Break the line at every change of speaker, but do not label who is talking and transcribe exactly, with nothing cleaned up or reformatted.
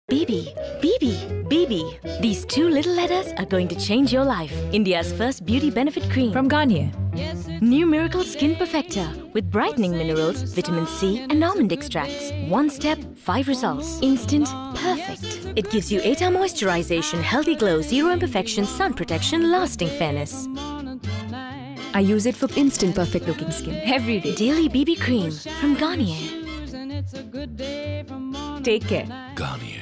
B B, B B, B B. These two little letters are going to change your life. India's first beauty benefit cream from Garnier. New Miracle Skin Perfector with brightening minerals, vitamin C and almond extracts. One step, five results. Instant, perfect. It gives you eight hour moisturization, healthy glow, zero imperfections, sun protection, lasting fairness. I use it for instant perfect looking skin every day. Daily B B cream from Garnier. Take care.
Garnier.